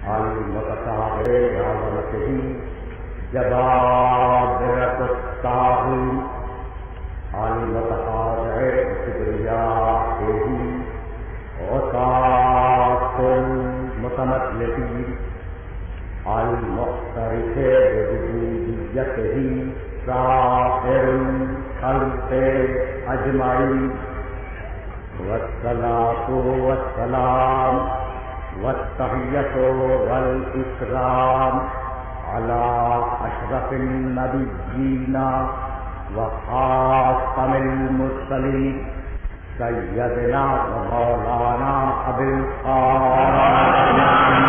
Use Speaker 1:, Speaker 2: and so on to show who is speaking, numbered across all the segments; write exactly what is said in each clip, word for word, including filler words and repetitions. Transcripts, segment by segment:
Speaker 1: المتطهر بعظمته جبابرة الطاغين المتخاضع بكبريائه عصاة المتمثلين المعترف بوجوديته سائر الخلق أجمعين والصلاة والسلام والتحية والإكرام على أشرف النبيين وخاتم المرسلين سيدنا ومولانا أبي القاسم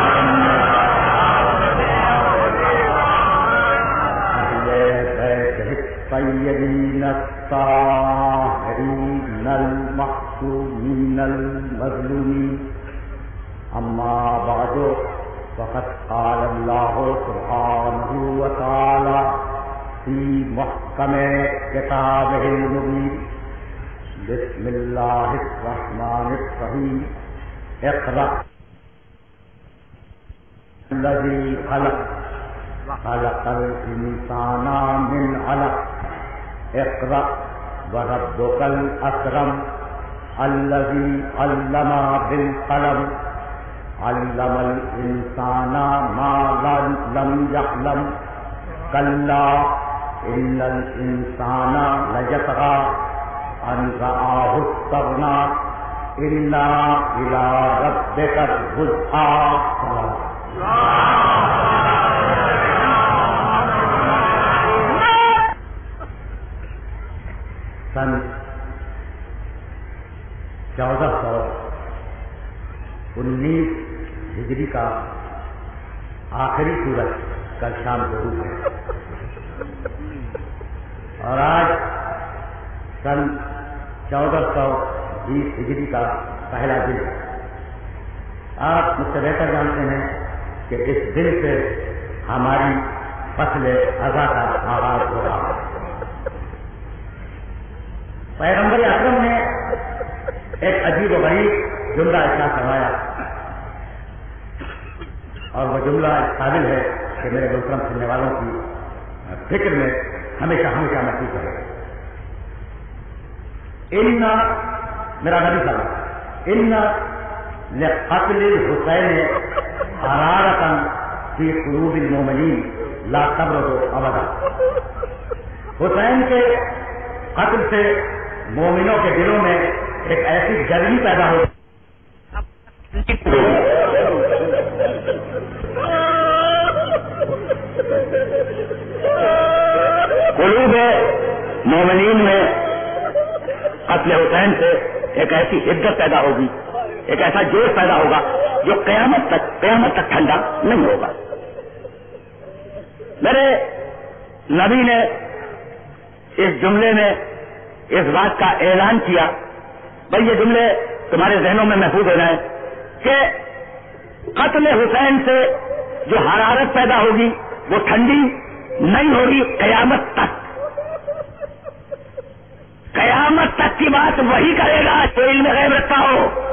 Speaker 1: الطيبين الطاهرين المعصومين المظلومين. أما بعد فقد قال الله سبحانه وتعالى في محكم كتابه المبين بسم الله الرحمن الرحيم اقرأ الذي خلق خلق الإنسان من علق اقرأ وربك الأكرم الذي علم بالقلم علم الإنسان ما لم يعلم كلا إن الإنسان ليطغى أن رآه استغنى إن إلى ربك الرجعى. سن چودہ سو انیس ہجری کا آخری سورج کل شام ضرور ہے اور آج سن چودہ سو بیس ہجری کا پہلا دن ہے. آپ مجھ سے بہتر جانتے ہیں کہ اس دن سے ہماری فصل ازا کا آغاز ہو رہا ہے. پیغمبر اکرم نے ایک عجیب و غریب جملہ ارشاد فرمایا اور وہ جملہ اس قابل ہے کہ میرے محترم سننے والوں کی فکر میں ہمیشہ ہمیشہ محسوس رہے. ان میرا نبی صلی اللہ ان لقتل الحسین حرارة فی قلوب المؤمنین لا تبرد ابدا. حسین کے قتل سے مومنوں کے دلوں میں ایک ایسی گرمی پیدا ہو قلوب مومنین میں قتل حسین سے ایک ایسی حدت پیدا ہوگی, ایک ایسا جوش پیدا ہوگا جو قیامت تک قیامت تک ٹھنڈا نہیں ہوگا. میرے نبی نے اس جملے میں اس بات کا اعلان کیا, بھائی یہ جملے تمہارے ذہنوں میں محفوظ ہو جائیں کہ قتل حسین سے جو حرارت پیدا ہوگی وہ ٹھنڈی نہیں ہوگی قیامت تک. قیامت تک کی بات وہی کرے گا جو علم غیب رکھتا ہو.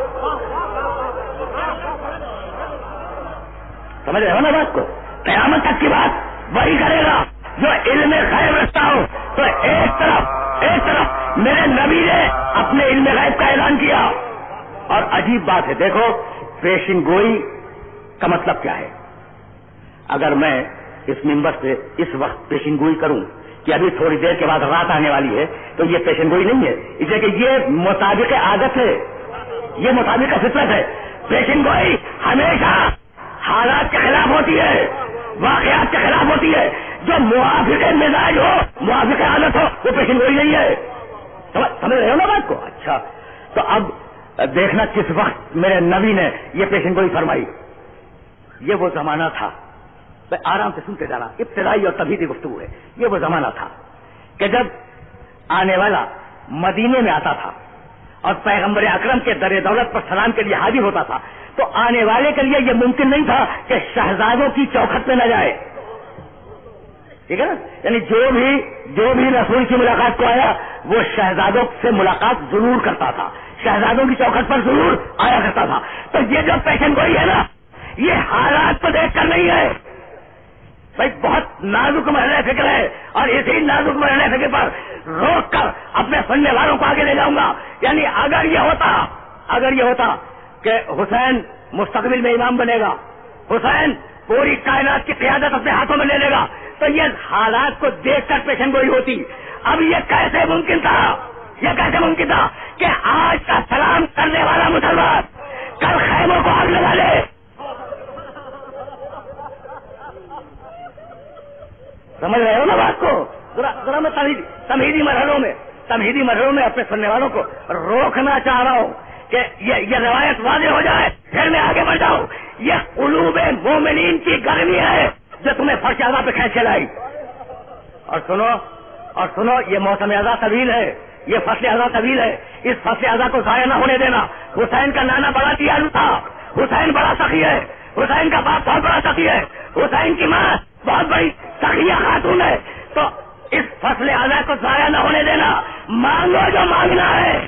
Speaker 1: سمجھ رہے ہو نا بات کو؟ قیامت تک کی بات وہی کرے گا جو علم غیب رکھتا ہو. تو ایک طرف ایک طرف میرے نبی نے اپنے علم غیب کا اعلان کیا, اور عجیب بات ہے, دیکھو پیشن گوئی کا مطلب کیا ہے. اگر میں اس منبر سے اس وقت پیشن گوئی کروں کہ ابھی تھوڑی دیر کے بعد رات آنے والی ہے تو یہ پیشن گوئی نہیں ہے, اس لیے کہ یہ مطابق عادت ہے, یہ مطابق فطرت ہے. پیشن گوئی ہمیشہ حالات کے خلاف ہوتی ہے, واقعات کے خلاف ہوتی ہے. جو موافق مزاج ہو, موافق عادت ہو, وہ پیشن گوئی نہیں ہے. سمجھ رہے ہو نا بات کو؟ اچھا, تو اب دیکھنا کس وقت میرے نبی نے یہ پیشن گوئی فرمائی. یہ وہ زمانہ تھا, میں آرام سے سنتے جانا, ابتدائی اور تبھیدی گفتگو ہے. یہ وہ زمانہ تھا کہ جب آنے والا مدینے میں آتا تھا اور پیغمبر اکرم کے در دولت پر سلام کے لیے حاضر ہوتا تھا تو آنے والے کے لیے یہ ممکن نہیں تھا کہ شہزادوں کی چوکھٹ پہ نہ جائے. ٹھیک ہے نا, یعنی جو بھی جو بھی رسول کی ملاقات کو آیا وہ شہزادوں سے ملاقات ضرور کرتا تھا, شہزادوں کی چوکھٹ پر ضرور آیا کرتا تھا. تو یہ جو پیشن گوئی ہے نا, یہ حالات کو دیکھ دیکھ کر نہیں ہے بھائی، بہت نازک مرحلہ فکر ہے، اور اسی نازک مرحلہ فکر پر روک کر اپنے سننے والوں کو آگے لے جاؤں گا. یعنی اگر یہ ہوتا اگر یہ ہوتا کہ حسین مستقبل میں امام بنے گا، حسین پوری کائنات کی قیادت اپنے ہاتھوں میں لے لے گا، تو یہ حالات کو دیکھ کر پیشن گوئی ہوتی. اب یہ کیسے ممکن تھا یہ کیسے ممکن تھا کہ آج کا سلام کرنے والا مسلمان کل خیموں کو آگ لگا لے؟ سمجھ رہے ہو نا بات کو؟ ذرا میں تمہیدی مرحلوں میں تمہیدی مرحلوں میں اپنے سننے والوں کو روکنا چاہ رہا ہوں کہ یہ یہ روایت واضح ہو جائے، پھر میں آگے بڑھ جاؤں. یہ قلوب مومنین کی گرمی ہے جو تمہیں فرش اعضاء پہ کھینچ کے لائی. اور سنو اور سنو یہ موسم اعضاء طویل ہے، یہ فصل اعضاء طویل ہے. اس فصل اعضاء کو ضائع نہ ہونے دینا. حسین کا نانا بڑا دیالو تھا، حسین بڑا سخی ہے، حسین کا باپ بہت بڑا سخی ہے، حسین کی ماں بہت بڑی سخیہ خاتون ہے. تو اس فصل اعضاء کو ضائع نہ ہونے دینا. مانگو جو مانگنا ہے.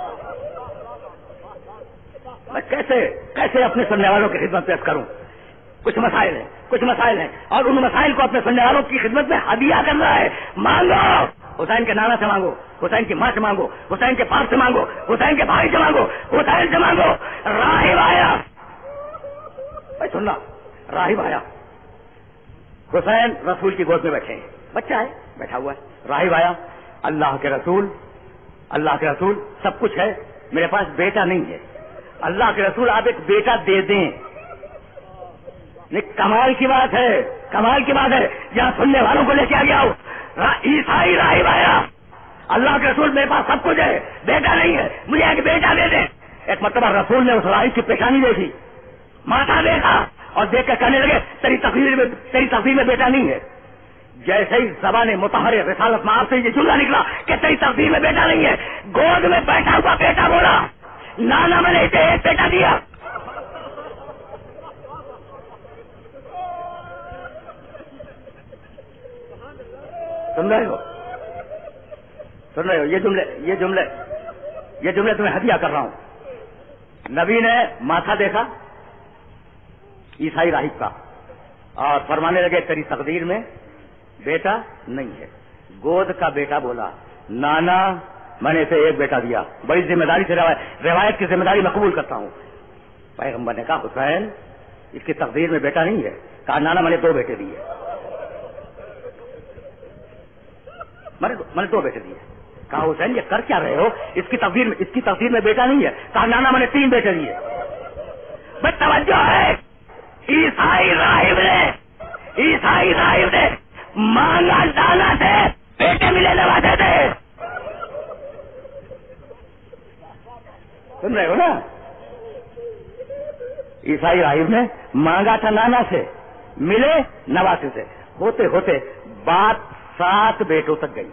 Speaker 1: میں کیسے کیسے اپنے سننے والوں کی خدمت پیش کروں؟ کچھ مسائل ہیں کچھ مسائل ہیں اور ان مسائل کو اپنے سننے والوں کی خدمت میں ہدیہ کرنا ہے. مانگو، حسین کے نانا سے مانگو، حسین کی ماں سے مانگو، حسین کے باپ سے مانگو، حسین کے بھائی سے مانگو، حسین سے مانگو. راہب آیا، سننا، راہب آیا، حسین رسول کی گود میں بیٹھے ہیں، بچہ ہے بیٹھا ہوا ہے. راہب آیا، اللہ کے رسول اللہ کے رسول سب کچھ ہے، میرے پاس بیٹا نہیں ہے. اللہ کے رسول آپ ایک بیٹا دے دیں. کمال کی بات ہے، کمال کی بات ہے. جہاں سننے والوں کو لے کے آ گیا ہوں. عیسائی راہب آیا، اللہ کے رسول میرے پاس سب کچھ ہے، بیٹا نہیں ہے، مجھے ایک بیٹا دے دیں. ایک مرتبہ رسول نے اس راہب کی پیشانی دیکھی، ماتھا دیکھا اور دیکھ کر کہنے لگے تیری تقدیر میں تیری تقدیر میں بیٹا نہیں ہے. جیسے ہی زبان مطہر رسالت میں آپ سے یہ جملہ نکلا کہ تیری تقدیر میں بیٹا نہیں ہے، گود میں بیٹھا ہوا بیٹا بولا، نانا میں نے اسے ایک بیٹا دیا. سن رہے ہو سن رہے ہو یہ جملے یہ جملے یہ جملے تمہیں ہدیہ کر رہا ہوں. نبی نے ماتھا دیکھا عیسائی راہب کا اور فرمانے لگے تیری تقدیر میں بیٹا نہیں ہے. گود کا بیٹا بولا، نانا میں نے اسے ایک بیٹا دیا. بڑی ذمہ داری سے روایت روایت کی ذمہ داری میں قبول کرتا ہوں. پیغمبر نے کہا حسین اس کی تقدیر میں بیٹا نہیں ہے. کہا نانا میں نے دو بیٹے دیے، میں نے دو بیٹے دیے. کہا حسین یہ کر کیا رہے ہو؟ اس کی تقدیر میں اس کی تقدیر میں بیٹا نہیں ہے. کہا نانا میں نے تین بیٹے دیے. بس توجہ ہے، عیسائی راہب نے عیسائی راہب نے مانگا ڈالا تھے، بیٹے ملے نوازے تھے. سن رہے ہو نا؟ عیسائی راہب نے مانگا تھا نانا سے، ملے نواسے سے. ہوتے ہوتے بات سات بیٹوں تک گئی.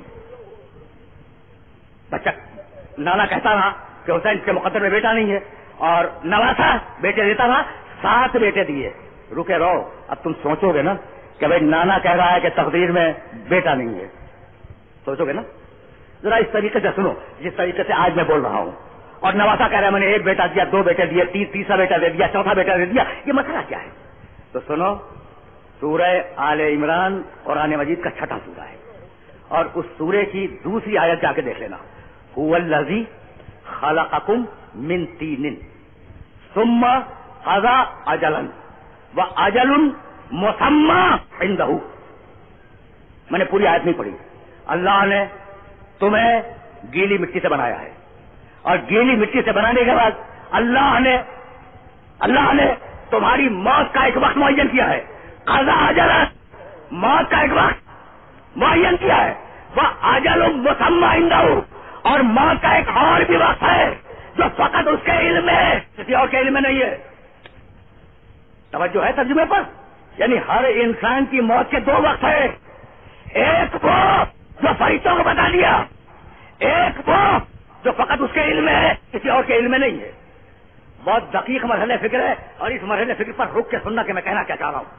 Speaker 1: بچہ نانا کہتا رہا کہ حسین کے مقدر میں بیٹا نہیں ہے، اور نواسا بیٹے دیتا رہا. سات بیٹے دیے. رکے رہو، اب تم سوچو گے نا کہ بھائی نانا کہہ رہا ہے کہ تقدیر میں بیٹا نہیں ہے. سوچو گے نا؟ ذرا اس طریقے سے سنو جس طریقے سے آج میں بول رہا ہوں. اور نواسا کہہ رہا ہے میں نے ایک بیٹا دیا، دو بیٹے دیے، تیس تیسرا بیٹا دے دیا، چوتھا بیٹا دے دیا. یہ مسئلہ کیا ہے؟ تو سنو، سورہ آل عمران قرآن مجید کا چھٹا سورہ ہے، اور اس سورے کی دوسری آیت جا کے دیکھ لینا. هو الذی خلقکم من طین ثم قضى اجلا واجل مسمى عنده. میں نے پوری آیت نہیں پڑھی. اللہ نے تمہیں گیلی مٹی سے بنایا ہے، اور گیلی مٹی سے بنانے کے بعد اللہ نے اللہ نے تمہاری موت کا ایک وقت معین کیا ہے. قضا اجل، موت کا ایک وقت معین کیا ہے. وہ اجل مسمى عنده، اور موت کا ایک اور بھی وقت ہے جو فقط اس کے علم میں ہے، کسی اور کے علم میں نہیں ہے. توجہ ہے ترجمے پر؟ یعنی ہر انسان کی موت کے دو وقت ہیں. ایک وہ جو فرشتوں کو بتا دیا، ایک وہ جو فقط اس کے علم میں ہے، کسی اور کے علم میں نہیں ہے. بہت دقیق مرحلہ فکر ہے، اور اس مرحلہ فکر پر رک کے سننا کہ میں کہنا کیا چاہ رہا ہوں.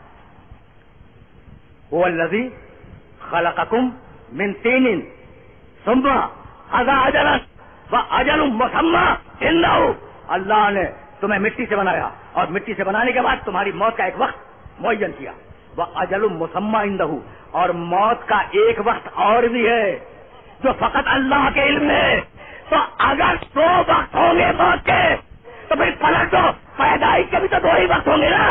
Speaker 1: هو الذی خلقکم من طین ثم قضى اجلا واجل مسمى عنده. اللہ نے تمہیں مٹی سے بنایا، اور مٹی سے بنانے کے بعد تمہاری موت کا ایک وقت معین کیا. وہ اجل مسمى عنده، اور موت کا ایک وقت اور بھی ہے جو فقط اللہ کے علم میں ہے. تو اگر دو وقت ہوں گے موت کے تو پھر پلٹ دو، پیدائش کے بھی تو دو ہی وقت ہوں گے نا.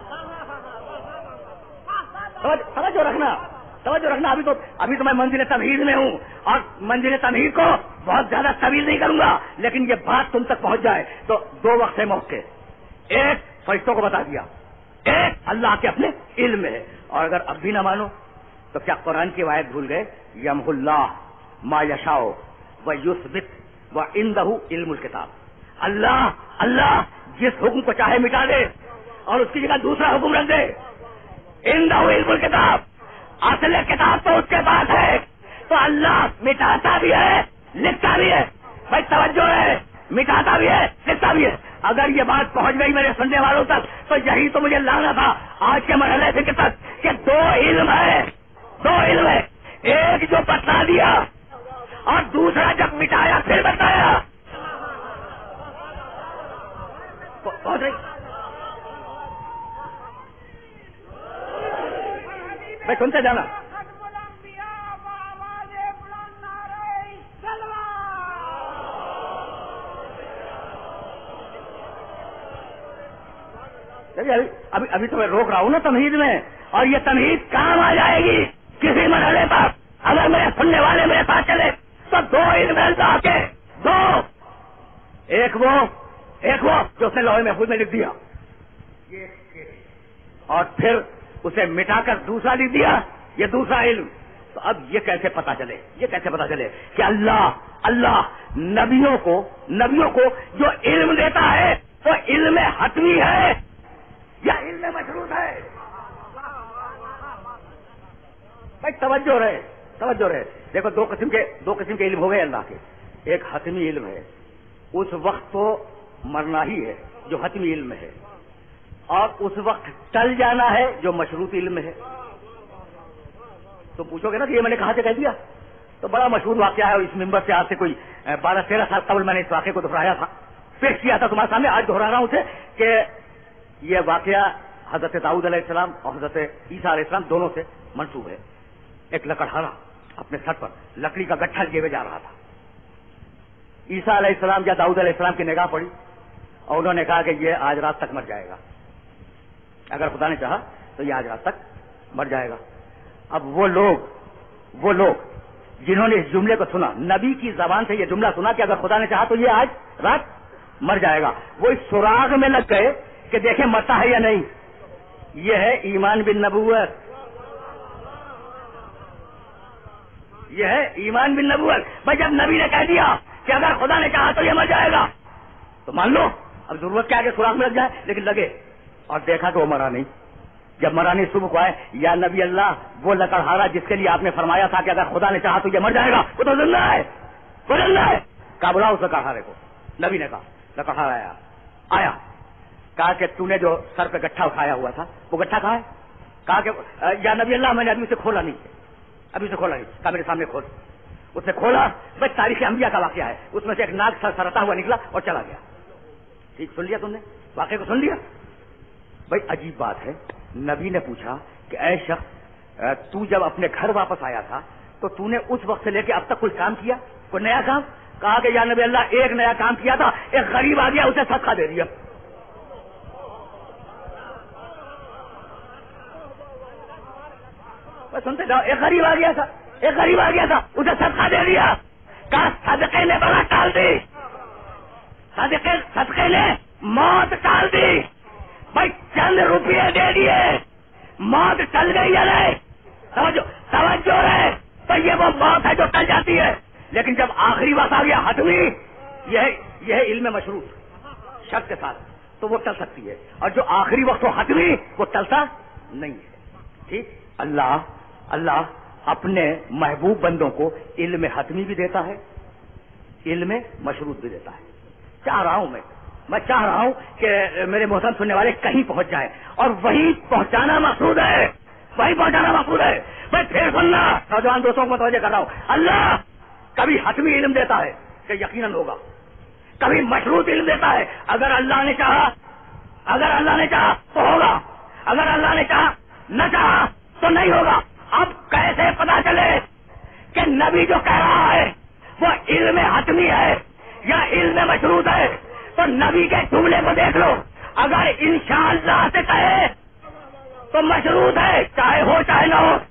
Speaker 1: توجہ رکھنا توجہ رکھنا ابھی تو ابھی تو میں منزل تمہید میں ہوں، اور منزل تمہید کو بہت زیادہ طویل نہیں کروں گا، لیکن یہ بات تم تک پہنچ جائے. تو دو وقت ہے موت کے، ایک فرشتوں کو بتا دیا، ایک اللہ کے اپنے علم میں ہے. اور اگر اب بھی نہ مانو تو کیا قرآن کی آیت بھول گئے؟ یمحو اللہ ما یشاء ویثبت وعندہ علم الکتاب. اللہ اللہ جس حکم کو چاہے مٹا دے اور اس کی جگہ دوسرا حکم رکھ دے. عندہ علم الکتاب، اصل کتاب تو اس کے پاس ہے. تو اللہ مٹاتا بھی ہے لکھتا بھی ہے. بھائی توجہ ہے، مٹاتا بھی ہے لکھتا بھی ہے. اگر یہ بات پہنچ گئی میرے سننے والوں تک تو یہی تو مجھے لانا تھا آج کے مرحلے فکر تک کہ دو علم ہے، دو علم ہے. ایک جو بتا دیا اور دوسرا جب مٹایا پھر بتایا. پہنچ رہی بھائی سنتے جانا. ابھی ابھی تو میں روک رہا ہوں نا تمہید میں، اور یہ تمہید کام آ جائے گی کسی مرحلے پر. اگر میرے سننے والے میرے پاس چلے تو دو علم اللہ کے، دو. ایک وہ ایک وہ جو اس نے لوہے محفوظ میں لکھ دیا، اور پھر اسے مٹا کر دوسرا لکھ دیا، یہ دوسرا علم. تو اب یہ کیسے پتا چلے یہ کیسے پتا چلے کہ اللہ اللہ نبیوں کو نبیوں کو جو علم دیتا ہے وہ علم حتمی ہے یا علم مشروط ہے؟ بھائی توجہ رہے توجہ رہے دیکھو دو قسم کے دو قسم کے علم ہو گئے اللہ کے. ایک حتمی علم ہے، اس وقت تو مرنا ہی ہے جو حتمی علم ہے، اور اس وقت ٹل جانا ہے جو مشروط علم ہے. تو پوچھو گے نا کہ یہ میں نے کہاں سے کہہ دیا؟ تو بڑا مشہور واقعہ ہے، اور اس ممبر سے آج سے کوئی بارہ تیرہ سال قبل میں نے اس واقعے کو دہرایا تھا، پیش کیا تھا تمہارے سامنے. آج دہرا رہا ہوں اسے کہ یہ واقعہ حضرت داؤد علیہ السلام اور حضرت عیسیٰ علیہ السلام دونوں سے منسوب ہے. ایک لکڑہارا اپنے سر پر لکڑی کا گٹھا لیے ہوئے جا رہا تھا. عیسیٰ علیہ السلام یا داؤد علیہ السلام کی نگاہ پڑی اور انہوں نے کہا کہ یہ آج رات تک مر جائے گا، اگر خدا نے چاہا تو یہ آج رات تک مر جائے گا. اب وہ لوگ وہ لوگ جنہوں نے اس جملے کو سنا، نبی کی زبان سے یہ جملہ سنا کہ اگر خدا نے چاہا تو یہ آج رات مر جائے گا، وہ اس سراغ میں لگ گئے کہ دیکھیں مرتا ہے یا نہیں. یہ ہے ایمان بالنبوت، یہ ہے ایمان بالنبوت. بھائی جب نبی نے کہہ دیا کہ اگر خدا نے چاہا تو یہ مر جائے گا تو مان لو. اب ضرورت کیا ہے کہ سوراخ میں لگ جائے، لیکن لگے اور دیکھا کہ وہ مرا نہیں. جب مرا نہیں صبح کو آئے، یا نبی اللہ وہ لکڑہارا جس کے لیے آپ نے فرمایا تھا کہ اگر خدا نے چاہا تو یہ مر جائے گا وہ تو زندہ ہے وہ زندہ ہے. کہا بلاؤ اس لکڑہارے کو. نبی نے کہا لکڑہارا آیا آیا کہا کہ تو نے جو سر پہ گٹھا اٹھایا ہوا تھا وہ گٹھا کہاں ہے؟ کہا کہ یا نبی اللہ میں نے ابھی اسے کھولا نہیں ابھی اسے کھولا نہیں. کہا میرے سامنے کھول. اس نے کھولا. بھائی تاریخ انبیاء کا واقعہ ہے، اس میں سے ایک ناک سر سرتا ہوا نکلا اور چلا گیا. ٹھیک سن لیا تم نے واقعے کو؟ سن لیا. بھائی عجیب بات ہے، نبی نے پوچھا کہ اے شخص تو جب اپنے گھر واپس آیا تھا تو تو نے اس وقت سے لے کے اب تک کوئی کام کیا، کوئی نیا کام؟ کہا کہ یا نبی اللہ ایک نیا کام کیا تھا، ایک غریب آ گیا اسے صدقہ دے دیا. سنتے جاؤ. ایک غریب آ گیا تھا ایک غریب آ گیا تھا اسے صدقہ دے دیا. کہا صدقے نے بڑا ٹال دی، صدقے صدقے نے موت ٹال دی. بھائی چند روپیے دے دیے، موت ٹل گئی یا نہیں؟ توجہ توجہ رہے. تو یہ وہ موت ہے جو ٹل جاتی ہے، لیکن جب آخری وقت آ گیا حتمی، یہ یہ علم مشروط شرط کے ساتھ، تو وہ ٹل سکتی ہے. اور جو آخری وقت ہو حتمی وہ ٹلتا نہیں ہے. ٹھیک. اللہ اللہ اپنے محبوب بندوں کو علم حتمی بھی دیتا ہے، علم مشروط بھی دیتا ہے. چاہ رہا ہوں میں میں چاہ رہا ہوں کہ میرے محترم سننے والے کہیں پہنچ جائیں، اور وہی پہنچانا مقصود ہے وہی پہنچانا مقصود ہے. میں پھر سننا نوجوان دوستوں کو متوجہ کر رہا ہوں. اللہ کبھی حتمی علم دیتا ہے کہ یقیناً ہوگا، کبھی مشروط علم دیتا ہے. اگر اللہ نے چاہا اگر اللہ نے چاہا تو ہوگا، اگر اللہ نے چاہا نہ چاہا تو نہیں ہوگا. اب کیسے پتا چلے کہ نبی جو کہہ رہا ہے وہ علم حتمی ہے یا علم مشروط ہے؟ تو نبی کے جملے کو دیکھ لو. اگر انشاءاللہ سے کہے تو مشروط ہے، چاہے ہو چاہے نہ ہو.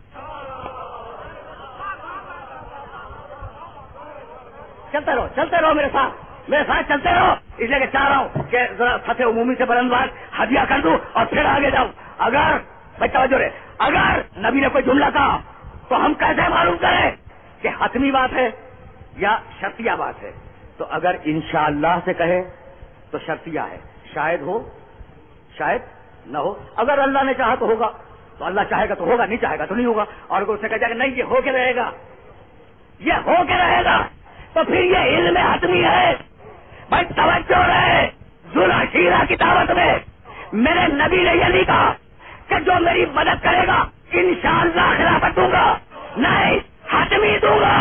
Speaker 1: چلتے رہو چلتے رہو میرے ساتھ میرے ساتھ چلتے رہو. اس لیے کہ چاہ رہا ہوں کہ ذرا فتح عمومی سے بلند بات ہدیہ کر دوں اور پھر آگے جاؤں. اگر بچہ جو رہے اگر نبی نے کوئی جملہ کہا تو ہم کیسے معلوم کریں کہ حتمی بات ہے یا شرطیہ بات ہے؟ تو اگر انشاءاللہ سے کہے تو شرطیہ ہے، شاید ہو شاید نہ ہو. اگر اللہ نے چاہا تو ہوگا، تو اللہ چاہے گا تو ہوگا، نہیں چاہے گا تو نہیں ہوگا. اور اگر اسے کہا جائے کہ نہیں یہ ہو کے رہے گا یہ ہو کے رہے گا تو پھر یہ علم حتمی ہے. بھائی توجہ رہے، ذوالع شیرہ کی دعوت میں میرے نبی نے یہ نہیں کہا کہ جو میری مدد کرے گا انشاءاللہ خلافت دوں گا، نہیں حتمی دوں گا.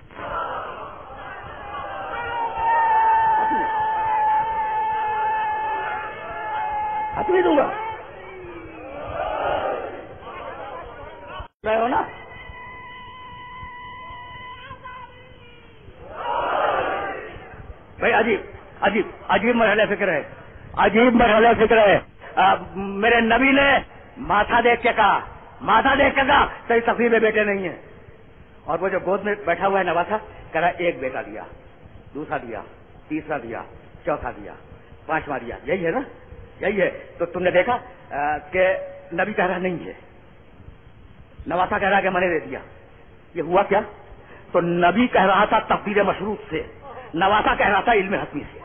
Speaker 1: حتمی دوں گا رہے ہو نا. بھائی عجیب عجیب عجیب مرحلہ فکر ہے عجیب مرحلہ فکر ہے. میرے نبی نے ماتھا دیکھ کے کہا ماتھا دیکھ کے کہا صحیح تقریر میں بیٹے نہیں ہیں. اور وہ جو گود میں بیٹھا ہوا ہے نواسا کہہ رہا ایک بیٹا دیا، دوسرا دیا، تیسرا دیا، چوتھا دیا، پانچواں دیا. یہی ہے نا، یہی ہے. تو تم نے دیکھا کہ نبی کہہ رہا نہیں ہے، نواسا کہہ رہا کہ میں نے دے دیا. یہ ہوا کیا؟ تو نبی کہہ رہا تھا تقدیر مشروط سے، نواسا کہہ رہا تھا علم حتمی سے.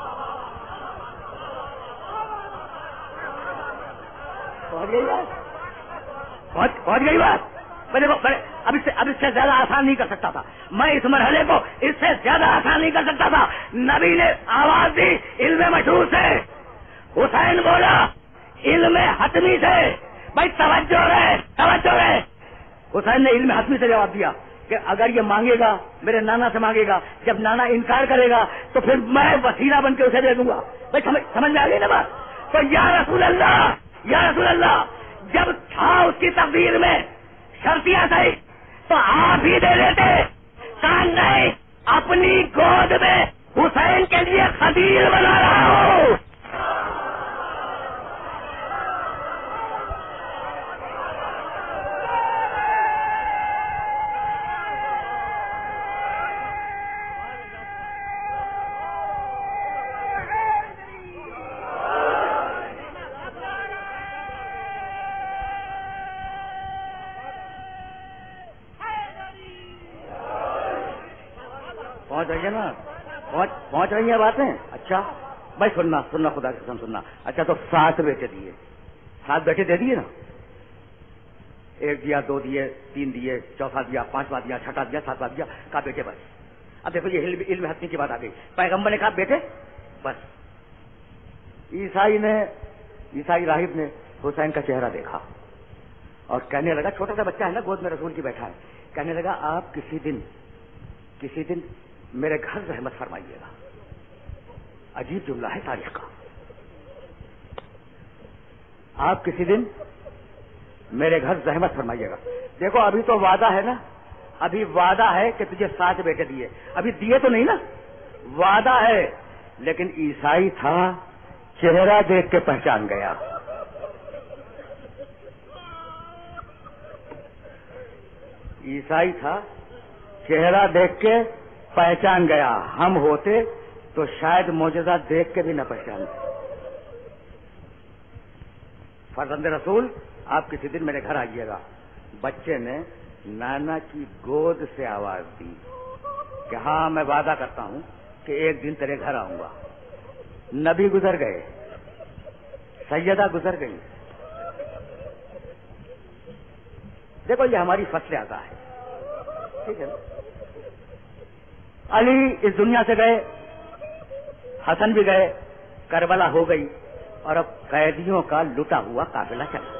Speaker 1: پہنچ گئی بات پہنچ گئی بات اب اس سے اب اس سے زیادہ آسان نہیں کر سکتا تھا میں اس مرحلے کو، اس سے زیادہ آسان نہیں کر سکتا تھا. نبی نے آواز دی علم مشروط سے، حسین بولا علم حتمی سے. بھائی توجہ رہے توجہ رہے. حسین نے علم حتمی سے جواب دیا کہ اگر یہ مانگے گا میرے نانا سے مانگے گا، جب نانا انکار کرے گا تو پھر میں وسیلہ بن کے اسے دے دوں گا. بھائی سمجھ سمجھ میں آ گئی نا بات؟ تو یا رسول اللہ یا رسول اللہ جب تھا اس کی تقدیر میں شرطیہ صحیح تو آپ ہی دے دیتے. کہا نہیں، اپنی گود میں حسین کے لیے خدیل بنا رہا ہوں. پہنچ رہی ہے نا پہنچ پہنچ رہی ہیں باتیں. اچھا بھائی سننا سننا خدا کی قسم سننا. اچھا تو سات بیٹے دیے، سات بیٹے دے دیے نا. ایک دیا، دو دیے، تین دیے، چوتھا دیا، پانچواں دیا، چھٹا دیا، ساتواں دیا. کہا بیٹے بس. اب دیکھو یہ علم حتمی کی بات آ گئی. پیغمبر نے کہا بیٹے بس. عیسائی نے عیسائی راہب نے حسین کا چہرہ دیکھا اور کہنے لگا، چھوٹا سا بچہ ہے نا گود میں رسول کی بیٹھا ہے، کہنے لگا آپ کسی دن کسی دن میرے گھر رحمت فرمائیے گا. عجیب جملہ ہے تاریخ کا. آپ کسی دن میرے گھر رحمت فرمائیے گا. دیکھو ابھی تو وعدہ ہے نا، ابھی وعدہ ہے کہ تجھے سات بیٹے دیے، ابھی دیے تو نہیں نا، وعدہ ہے. لیکن عیسائی تھا، چہرہ دیکھ کے پہچان گیا. عیسائی تھا، چہرہ دیکھ کے پہچان گیا. ہم ہوتے تو شاید معجزہ دیکھ کے بھی نہ پہچانتے. فرزند رسول آپ کسی دن میرے گھر آئیے گا. بچے نے نانا کی گود سے آواز دی کہ ہاں میں وعدہ کرتا ہوں کہ ایک دن تیرے گھر آؤں گا. نبی گزر گئے، سیدہ گزر گئی. دیکھو یہ ہماری فصل عطا ہے، ٹھیک ہے نا. علی اس دنیا سے گئے، حسن بھی گئے، کربلا ہو گئی اور اب قیدیوں کا لٹا ہوا قافلہ چلا.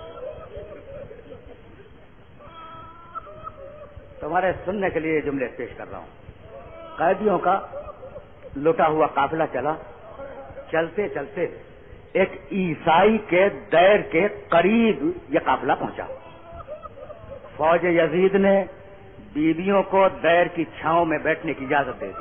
Speaker 1: تمہارے سننے کے لیے جملے پیش کر رہا ہوں. قیدیوں کا لٹا ہوا قافلہ چلا. چلتے چلتے ایک عیسائی کے دیر کے قریب یہ قافلہ پہنچا. فوج یزید نے بیویوں کو دیر کی چھاؤں میں بیٹھنے کی اجازت دے دی.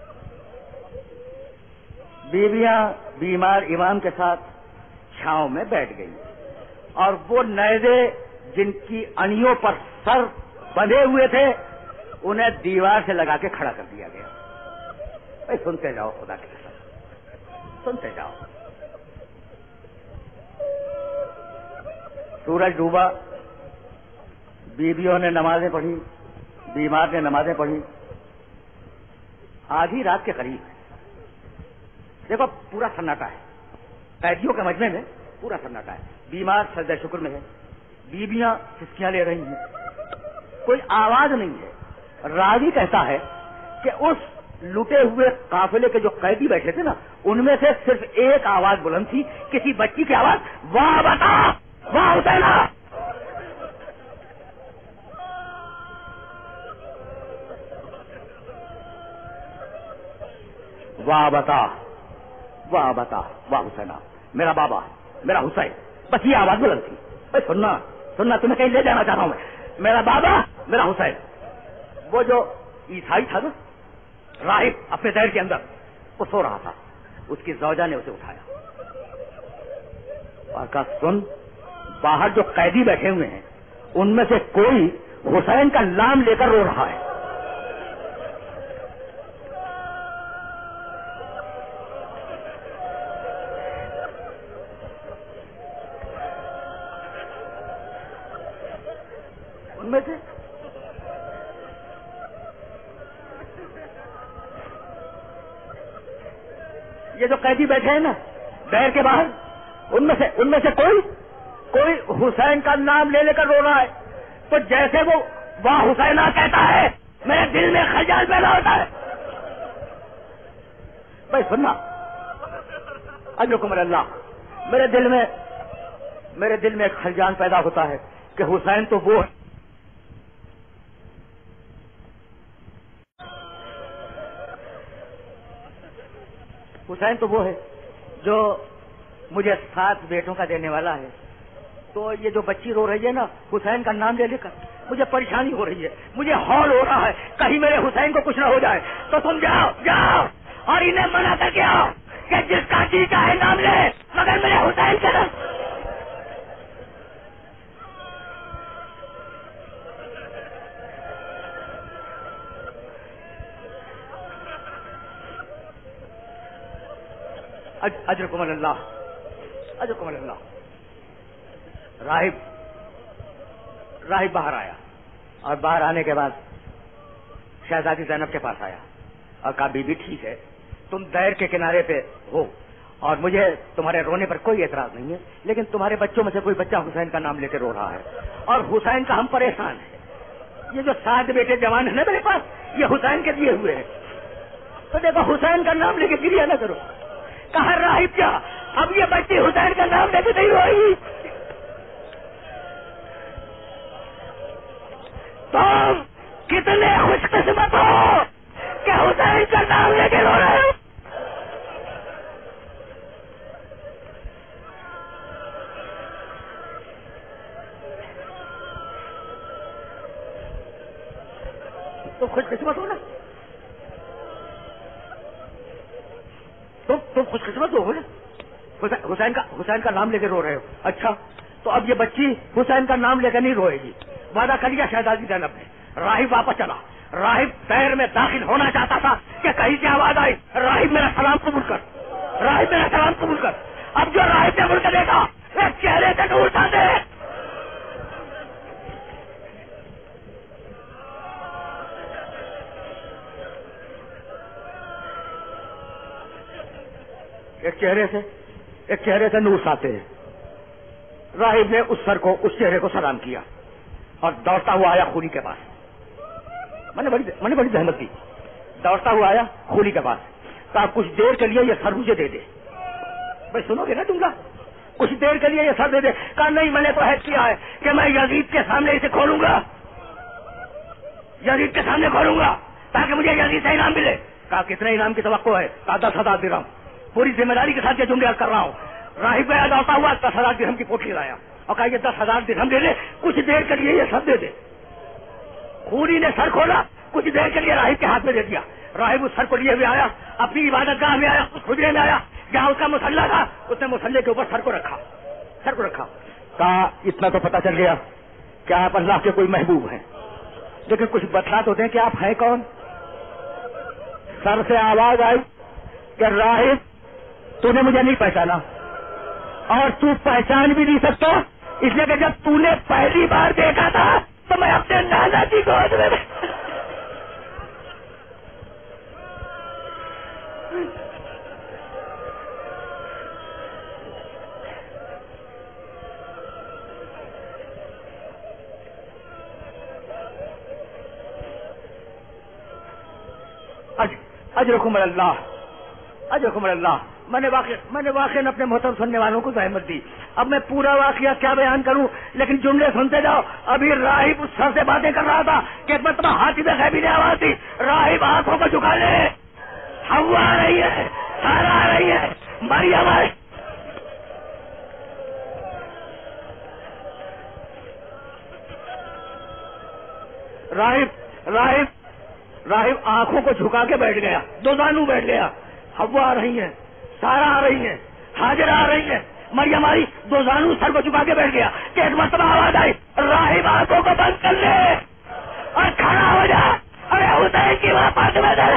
Speaker 1: بیویاں بیمار امام کے ساتھ چھاؤں میں بیٹھ گئی اور وہ نیزے جن کی انیوں پر سر بندھے ہوئے تھے انہیں دیوار سے لگا کے کھڑا کر دیا گیا. اے سنتے جاؤ خدا کے قسم سنتے جاؤ. سورج ڈوبا, بیویوں نے نمازیں پڑھی, بیمار نے نمازیں پڑھی. آدھی رات کے قریب دیکھو پورا سناٹا ہے, قیدیوں کے مجمع میں پورا سناٹا ہے. بیمار سجدہ شکر میں ہے, بیویاں چسکیاں لے رہی ہیں, کوئی آواز نہیں ہے. راوی کہتا ہے کہ اس لٹے ہوئے قافلے کے جو قیدی بیٹھے تھے نا ان میں سے صرف ایک آواز بلند تھی, کسی بچی کی آواز, واہ بتا واہ حسینا. واہ بتا واہ بتا واہ حسینا, میرا بابا میرا حسین, بس یہ آواز بلند تھی. بھائی سننا سننا تمہیں کہیں لے جانا چاہتا ہوں میں. میرا بابا میرا حسین. وہ جو عیسائی تھا نا راہب اپنے دیر کے اندر وہ سو رہا تھا, اس کی زوجہ نے اسے اٹھایا اور کہا سن, باہر جو قیدی بیٹھے ہوئے ہیں ان میں سے کوئی حسین کا نام لے کر رو رہا ہے. ان میں سے یہ جو قیدی بیٹھے ہیں نا دیر کے باہر ان میں سے ان میں سے کوئی کوئی حسین کا نام لے لے کر رو رہا ہے. تو جیسے وہ واہ حسینہ کہتا ہے میرے دل میں خجل پیدا ہوتا ہے. بھائی سننا اجرکم اللہ, میرے دل میں میرے دل میں ایک خلجان پیدا ہوتا ہے کہ حسین تو وہ ہے حسین تو وہ ہے جو مجھے سات بیٹوں کا دینے والا ہے. تو یہ جو بچی رو رہی ہے نا حسین کا نام لے لے کر مجھے پریشانی ہو رہی ہے, مجھے ہال ہو رہا ہے کہیں میرے حسین کو کچھ نہ ہو جائے. تو تم جاؤ جاؤ اور انہیں منع کر کے آؤ کہ جس کا جی چاہے نام لے مگر میرے حسین کے نام. اجرکم اللہ اجرکم اللہ. راہب راہب باہر آیا اور باہر آنے کے بعد شہزادی زینب کے پاس آیا اور کہا بی بی ٹھیک ہے تم دیر کے کنارے پہ ہو اور مجھے تمہارے رونے پر کوئی اعتراض نہیں ہے, لیکن تمہارے بچوں میں سے کوئی بچہ حسین کا نام لے کے رو رہا ہے اور حسین کا ہم پریشان ہیں. یہ جو سات بیٹے جوان ہیں نا میرے پاس یہ حسین کے دیے ہوئے ہیں. تو دیکھو حسین کا نام لے کے گریہ نہ کرو. کہا راہب کیا اب یہ بچی حسین کا نام لے کے نہیں روئی؟ تم کتنے خوش قسمت ہو کہ حسین کا نام لے کے رو رہے ہو. تم خوش قسمت ہو نا, تم تم خوش قسمت ہو نا, حسین کا حسین کا نام لے کے رو رہے ہو. اچھا تو اب یہ بچی حسین کا نام لے کے نہیں روئے گی. وعدہ کر لیا شہزادی زینب نے. راہب واپس چلا. راہب دیر میں داخل ہونا چاہتا تھا کہ کہیں سے آواز آئی راہب میرا سلام قبول کر, راہب میرا سلام قبول کر. اب جو راہب نے مڑ کے دیکھا ایک چہرے سے نور تھا دے. ایک چہرے سے ایک چہرے سے نور ساتے ہیں. راہب نے اس سر کو اس چہرے کو سلام کیا اور دوڑتا ہوا آیا خولی کے پاس. میں نے بڑی میں نے بڑی زحمت کی. دوڑتا ہوا آیا خولی کے پاس, کہا کچھ دیر کے لیے یہ سر مجھے دے دے. بھائی سنو گے نا تم کا, کچھ دیر کے لیے یہ سر دے دے. کہا نہیں میں نے تو عہد کیا ہے کہ میں یزید کے سامنے اسے کھولوں گا, یزید کے سامنے کھولوں گا تاکہ مجھے یزید سے انعام ملے. کہا کتنے انعام کی توقع ہے؟ کہا دس ہزار درہم. پوری ذمہ داری کے ساتھ یہ جملے کر رہا ہوں. راہب گیا دوڑتا ہوا دس ہزار درہم کی کوٹھی لایا اور کہا یہ دس ہزار درہم دے دے، کچھ دیر کے لیے یہ سب دے دے۔ خوری نے سر کھولا، کچھ دیر کے لیے راہب کے ہاتھ میں دے دیا۔ راہب اس سر کو لیے ہوئے آیا، اپنی عبادت گاہ میں آیا، اس حجرے میں آیا جہاں اس کا مسلح تھا، اس نے مسلح کے اوپر سر کو رکھا سر کو رکھا کہا اتنا تو پتا چل گیا کہ آپ اللہ کے کوئی محبوب ہیں، لیکن کچھ بتلا تو دیں کہ آپ ہیں کون۔ سر سے آواز آئی کہ راہب تو نے مجھے نہیں پہچانا اور تو پہچان بھی نہیں سکتا، اس لیے کہ جب تو نے پہلی بار دیکھا تھا تو میں اپنے نانا کی گود میں اجرکم اللہ اجرکم اللہ۔ میں نے واقع میں نے واقع اپنے محترم سننے والوں کو زحمت دی، اب میں پورا واقعہ کیا بیان کروں، لیکن جملے سنتے جاؤ۔ ابھی راہب اس سر سے باتیں کر رہا تھا کہ ایک مرتبہ ہاتھی میں غیبی آواز تھی، راہب آنکھوں کو جھکا لے، ہوا آ رہی ہے، سارا آ رہی ہے، مریم آئے۔ راہب راہب راہب آنکھوں کو جھکا کے بیٹھ گیا، دو زانو بیٹھ گیا، ہوا آ رہی ہے، سارا آ رہی ہے، حاجر آ رہی ہے، مریم آئی، دو زانو سر کو جھکا کے بیٹھ گیا کہ ایک مرتبہ آواز آئی، راہب آنکھوں کو بند کر لے اور کھڑا ہو جا، ارے حسین کی وہاں فاطمہ دے۔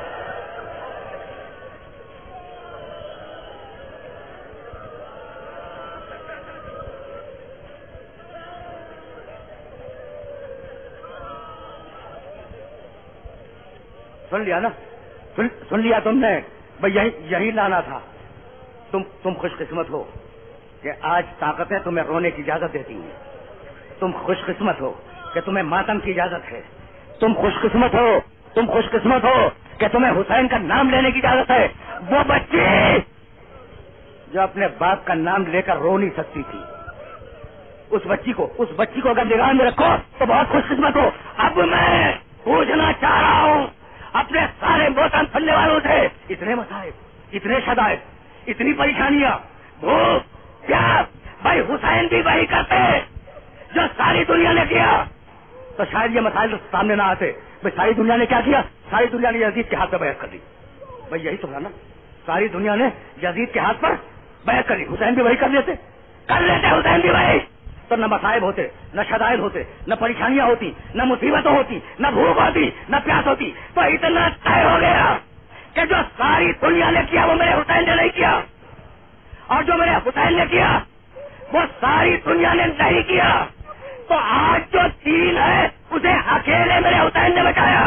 Speaker 1: سن لیا نا، سن, سن لیا تم نے، بھائی یہی یہی لانا تھا۔ تم تم خوش قسمت ہو کہ آج طاقتیں تمہیں رونے کی اجازت دیتی ہیں، تم خوش قسمت ہو کہ تمہیں ماتم کی اجازت ہے، تم خوش قسمت ہو تم خوش قسمت ہو کہ تمہیں حسین کا نام لینے کی اجازت ہے۔ وہ بچی جو اپنے باپ کا نام لے کر رو نہیں سکتی تھی، اس بچی کو اس بچی کو اگر نگاہ میں رکھو تو بہت خوش قسمت ہو۔ اب میں پوچھنا چاہ رہا ہوں اپنے سارے موسم سننے والوں سے، اتنے مصائب، اتنے شدائد، اتنی پریشانیاں، بھوک، پیاس، بھائی حسین بھی وہی کرتے جو ساری دنیا نے کیا تو شاید یہ مسائل سامنے نہ آتے۔ بھائی ساری دنیا نے کیا کیا؟ ساری دنیا نے یزید کے ہاتھ پہ بیعت کر دی، بھائی یہی تو تھا نا، ساری دنیا نے یزید کے ہاتھ پر بیعت کر دی، حسین بھی وہی کر لیتے کر لیتے حسین بھی وہی تو نہ مصائب ہوتے، نہ شدائد ہوتے، نہ پریشانیاں ہوتی، نہ مصیبتیں ہوتی، نہ بھوک ہوتی، نہ پیاس ہوتی۔ تو اتنا طے ہو گیا کہ جو ساری دنیا نے کیا وہ میرے حسین نے نہیں کیا، اور جو میرے حسین نے کیا وہ ساری دنیا نے نہیں کیا۔ تو آج جو دین ہے اسے اکیلے میرے حسین نے بچایا۔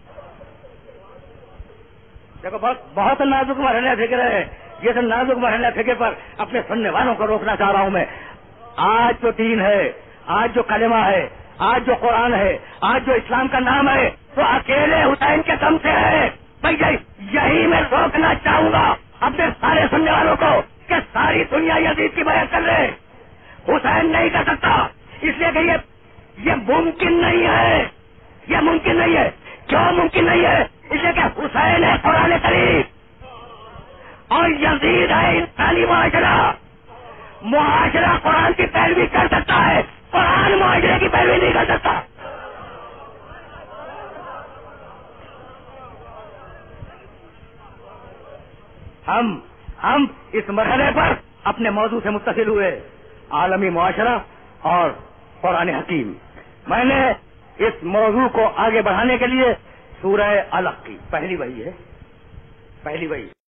Speaker 1: دیکھو بہت بہت نازک مرحلہ فکر ہے، یہ سب نازک مرحلہ فکر پر اپنے سننے والوں کو روکنا چاہ رہا ہوں میں۔ آج جو دین ہے، آج جو کلمہ ہے، آج جو قرآن ہے، آج جو اسلام کا نام ہے وہ اکیلے حسین کے دم سے ہے۔ بھائی یہی میں روکنا چاہوں گا اپنے سارے سننے والوں کو کہ ساری دنیا یزید کی بیعت کر لے، حسین نہیں کر سکتا، اس لیے کہ یہ یہ ممکن نہیں ہے، یہ ممکن نہیں ہے۔ کیوں ممکن نہیں ہے؟ اس لیے کہ حسین ہے قرآن کریم اور یزید ہے انسانی معاشرہ۔ معاشرہ قرآن کی پیروی کر سکتا ہے، قرآن معاشرے کی پیروی نہیں کر سکتا۔ ہم ہم اس مرحلے پر اپنے موضوع سے متصل ہوئے، عالمی معاشرہ اور قرآن حکیم۔ میں نے اس موضوع کو آگے بڑھانے کے لیے سورہ علق کی پہلی وحی ہے، پہلی وحی